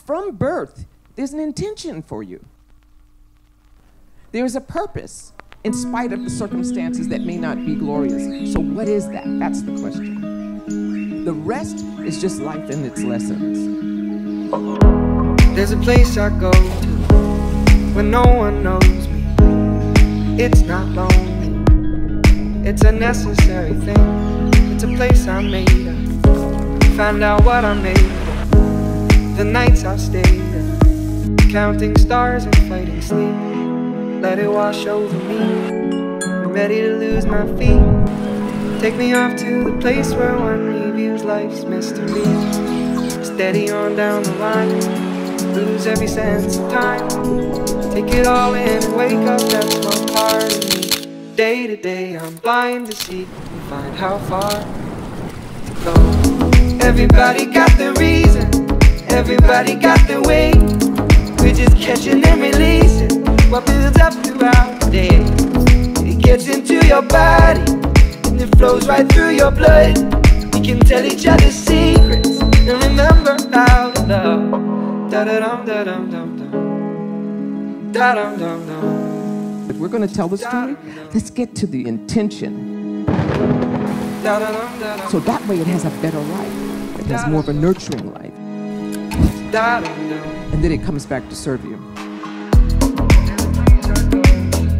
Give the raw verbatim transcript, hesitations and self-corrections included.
from birth, there's an intention for you. There is a purpose, in spite of the circumstances that may not be glorious. So what is that? That's the question. The rest is just life and its lessons. There's a place I go to when no one knows me. It's not lonely, it's a necessary thing. It's a place I made up, find out what I made of. The nights I've stayed in, counting stars and fighting sleep. Let it wash over me, I'm ready to lose my feet. Take me off to the place where one reviews life's mystery. Steady on down the line, lose every sense of time. Take it all in and wake up that small part of me. Day to day I'm blind to see and find how far to go. Everybody got their reason, everybody got their way. We're just catching and releasing what builds up throughout the day. It gets into your body and it flows right through your blood. We can tell each other secrets and remember how to love. Da-da-dum, da-dum, dum-dum. Da-dum, dum-dum. If we're going to tell the story, let's get to the intention. So that way it has a better life. It has more of a nurturing life. And then it comes back to serve you.